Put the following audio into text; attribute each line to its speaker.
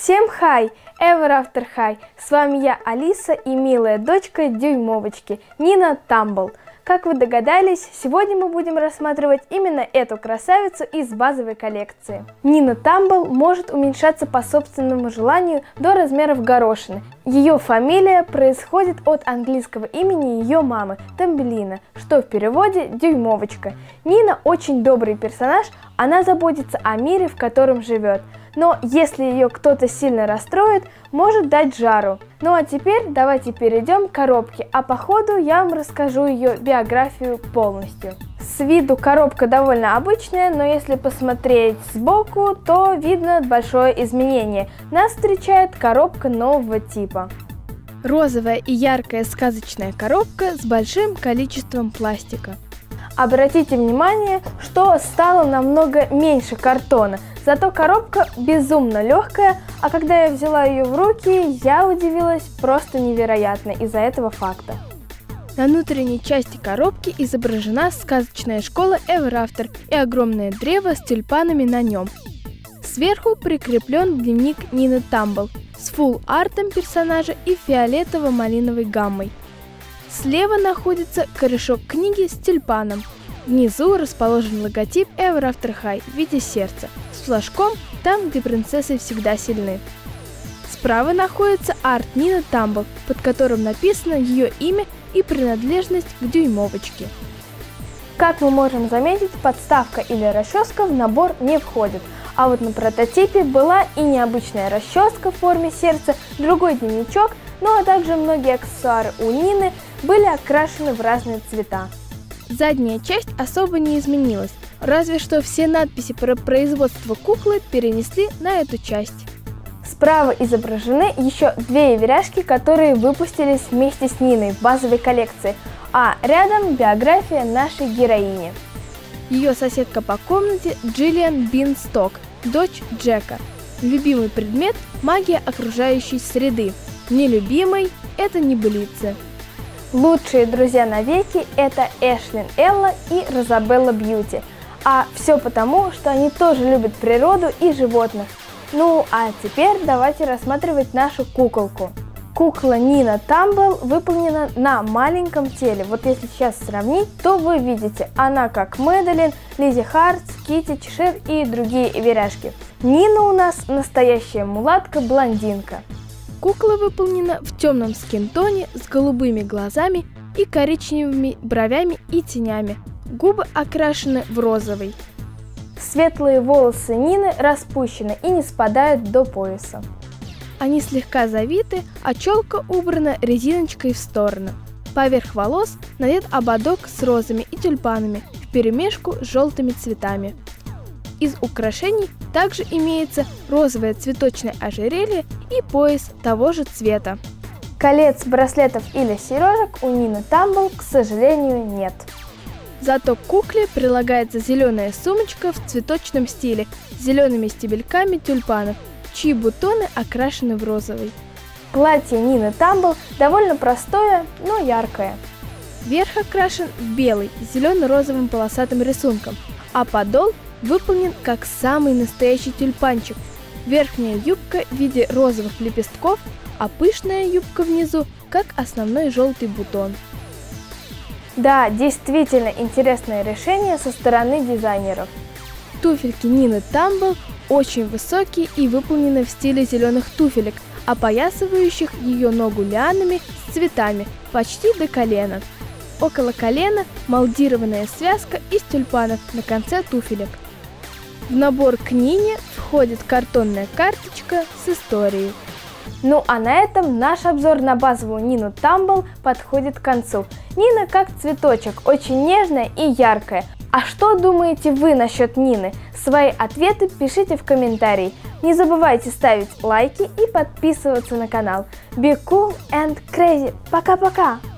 Speaker 1: Всем хай! Ever After High! С вами я, Алиса, и милая дочка дюймовочки, Нина Тамбл. Как вы догадались, сегодня мы будем рассматривать именно эту красавицу из базовой коллекции. Нина Тамбл может уменьшаться по собственному желанию до размеров горошины. Ее фамилия происходит от английского имени ее мамы Тамбелина, что в переводе дюймовочка. Нина очень добрый персонаж, она заботится о мире, в котором живет. Но если ее кто-то сильно расстроит, может дать жару. Ну а теперь давайте перейдем к коробке, а по ходу я вам расскажу ее биографию полностью. С виду коробка довольно обычная, но если посмотреть сбоку, то видно большое изменение. Нас встречает коробка нового типа. Розовая и яркая сказочная коробка с большим количеством пластика. Обратите внимание, что стало намного меньше картона, зато коробка безумно легкая, а когда я взяла ее в руки, я удивилась просто невероятно из-за этого факта. На внутренней части коробки изображена сказочная школа Ever After и огромное древо с тюльпанами на нем. Сверху прикреплен дневник Нины Тамбл с фулл-артом персонажа и фиолетово-малиновой гаммой. Слева находится корешок книги с тюльпаном. Внизу расположен логотип Ever After High в виде сердца с флажком там, где принцессы всегда сильны. Справа находится арт Нины Тамбл, под которым написано ее имя и принадлежность к дюймовочке. Как мы можем заметить, подставка или расческа в набор не входит, а вот на прототипе была и необычная расческа в форме сердца, другой дневничок, ну а также многие аксессуары у Нины были окрашены в разные цвета. Задняя часть особо не изменилась, разве что все надписи про производство куклы перенесли на эту часть. Справа изображены еще две эверяшки, которые выпустились вместе с Ниной в базовой коллекции, а рядом биография нашей героини. Ее соседка по комнате Джиллиан Бинсток, дочь Джека. Любимый предмет – магия окружающей среды. Нелюбимый – это небылицы. Лучшие друзья навеки – это Эшлин Элла и Розабелла Бьюти. А все потому, что они тоже любят природу и животных. Ну а теперь давайте рассматривать нашу куколку. Кукла Нина Тамбл выполнена на маленьком теле. Вот если сейчас сравнить, то вы видите, она как Мэдалин, Лиззи Хартс, Китти, Чешир и другие эверяшки. Нина у нас настоящая мулатка-блондинка. Кукла выполнена в темном скин-тоне с голубыми глазами и коричневыми бровями и тенями. Губы окрашены в розовый. Светлые волосы Нины распущены и не спадают до пояса. Они слегка завиты, а челка убрана резиночкой в сторону. Поверх волос надет ободок с розами и тюльпанами вперемешку с желтыми цветами. Из украшений также имеется розовое цветочное ожерелье и пояс того же цвета. Колец, браслетов или сережек у Нины Тамбл, к сожалению, нет. Зато к кукле прилагается зеленая сумочка в цветочном стиле с зелеными стебельками тюльпанов, чьи бутоны окрашены в розовый. Платье Нины Тамбл довольно простое, но яркое. Верх окрашен в белый с зелено-розовым полосатым рисунком, а подол выполнен как самый настоящий тюльпанчик. Верхняя юбка в виде розовых лепестков, а пышная юбка внизу как основной желтый бутон. Да, действительно интересное решение со стороны дизайнеров. Туфельки Нины Тамбл очень высокие и выполнены в стиле зеленых туфелек, опоясывающих ее ногу лианами с цветами почти до колена. Около колена молдированная связка из тюльпанов на конце туфелек. В набор к Нине входит картонная карточка с историей. Ну а на этом наш обзор на базовую Нину Тамбл подходит к концу. Нина как цветочек, очень нежная и яркая. А что думаете вы насчет Нины? Свои ответы пишите в комментарии. Не забывайте ставить лайки и подписываться на канал. Be cool and crazy. Пока-пока!